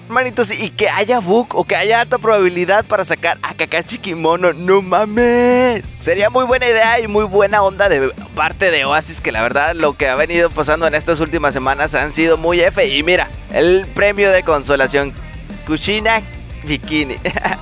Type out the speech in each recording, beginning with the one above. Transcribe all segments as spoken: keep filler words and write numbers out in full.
Hermanitos, y que haya bug o que haya alta probabilidad para sacar a Kakashi Kimono, no mames. Sería muy buena idea y muy buena onda de parte de Oasis, que la verdad lo que ha venido pasando en estas últimas semanas han sido muy F. Y mira, el premio de consolación, Kushina Bikini.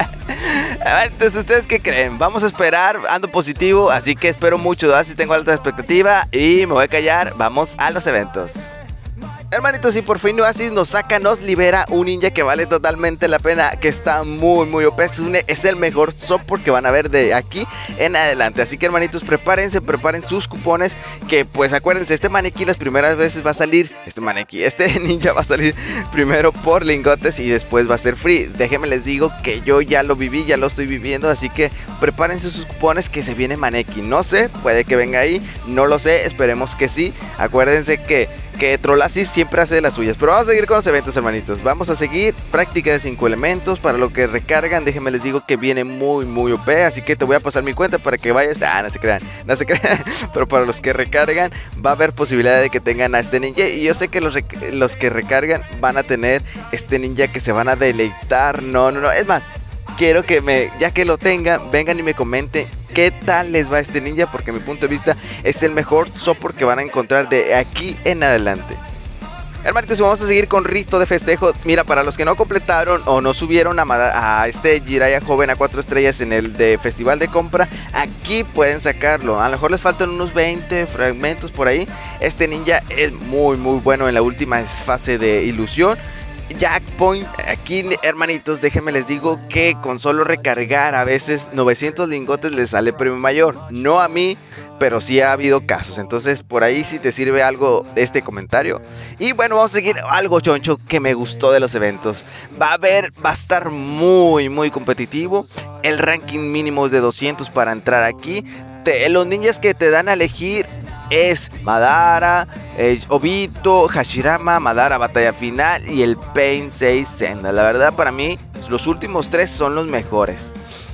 Entonces, ¿ustedes qué creen? Vamos a esperar, ando positivo, así que espero mucho de Oasis, tengo alta expectativa y me voy a callar. Vamos a los eventos. Hermanitos, y por fin Oasis nos saca, nos libera un ninja que vale totalmente la pena, que está muy muy O P, es, un, es el mejor support que van a ver de aquí en adelante. Así que hermanitos, prepárense, preparen sus cupones, que pues acuérdense, este maniquí las primeras veces va a salir, este maniquí, este ninja va a salir primero por lingotes y después va a ser free. Déjenme les digo que yo ya lo viví, ya lo estoy viviendo, así que prepárense sus cupones que se viene Maneki. No sé, puede que venga ahí, no lo sé, esperemos que sí. Acuérdense que que Trollasis siempre hace de las suyas. Pero vamos a seguir con los eventos, hermanitos. Vamos a seguir práctica de cinco elementos. Para lo que recargan, déjenme les digo que viene muy muy O P. Así que te voy a pasar mi cuenta para que vayas. Ah, no se crean, no se crean. Pero para los que recargan, va a haber posibilidad de que tengan a este ninja. Y yo sé que los, los que recargan van a tener este ninja que se van a deleitar. No, no, no. Es más, quiero que me, ya que lo tengan, vengan y me comenten qué tal les va este ninja, porque a mi punto de vista es el mejor support que van a encontrar de aquí en adelante. Hermanitos, vamos a seguir con rito de festejo. Mira, para los que no completaron o no subieron a, a este Jiraiya joven a cuatro estrellas en el de festival de compra, aquí pueden sacarlo. A lo mejor les faltan unos veinte fragmentos por ahí. Este ninja es muy muy bueno en la última fase de ilusión. Jack Point, aquí hermanitos, déjenme les digo que con solo recargar a veces novecientos lingotes les sale premio mayor. No a mí, pero sí ha habido casos. Entonces por ahí si te sirve algo de este comentario. Y bueno, vamos a seguir algo choncho que me gustó de los eventos. Va a haber, va a estar muy muy competitivo. El ranking mínimo es de doscientos para entrar aquí. Te, los ninjas que te dan a elegir es Madara, eh, Obito, Hashirama, Madara batalla final y el Pain seis Senda. La verdad, para mí los últimos tres son los mejores.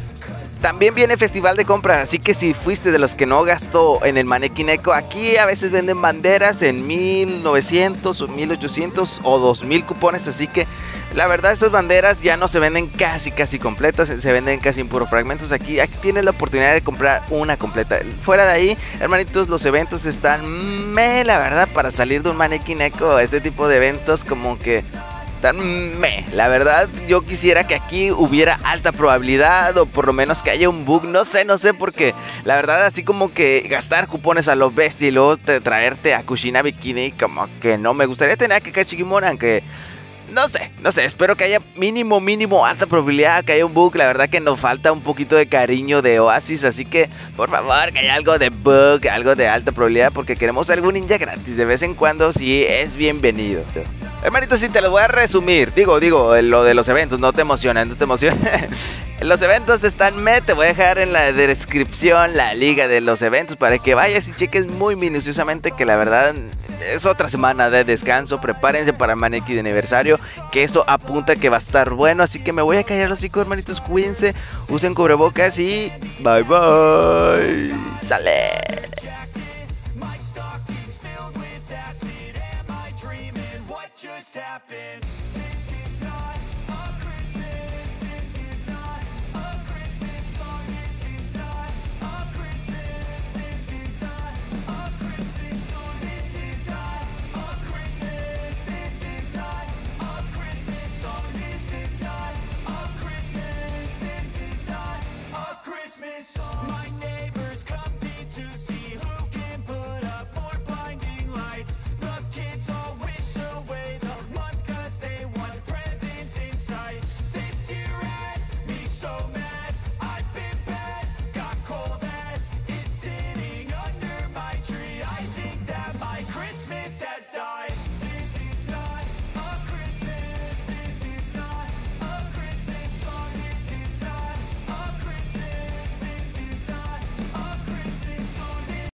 También viene festival de compra, así que si fuiste de los que no gastó en el Maneki Neko, aquí a veces venden banderas en mil novecientos o mil ochocientos o dos mil cupones, así que la verdad estas banderas ya no se venden casi casi completas, se venden casi en puros fragmentos. Aquí, aquí tienes la oportunidad de comprar una completa. Fuera de ahí, hermanitos, los eventos están me, la verdad, para salir de un Maneki Neko, este tipo de eventos como que me, la verdad yo quisiera que aquí hubiera alta probabilidad o por lo menos que haya un bug, no sé, no sé, porque la verdad así como que gastar cupones a lo bestia y luego te, traerte a Kushina Bikini, como que no me gustaría tener a Kakashi Kimono, aunque no sé, no sé, espero que haya mínimo, mínimo alta probabilidad que haya un bug. La verdad que nos falta un poquito de cariño de Oasis, así que por favor que haya algo de bug, algo de alta probabilidad, porque queremos algún ninja gratis de vez en cuando, sí es bienvenido. Hermanitos, si te lo voy a resumir, digo, digo, lo de los eventos, no te emociones, no te emociones. Los eventos están me, te voy a dejar en la descripción la liga de los eventos para que vayas y cheques muy minuciosamente, que la verdad es otra semana de descanso. Prepárense para Maneki de aniversario, que eso apunta que va a estar bueno, así que me voy a callar los chicos, hermanitos, cuídense, usen cubrebocas y bye bye, sale. Just happened.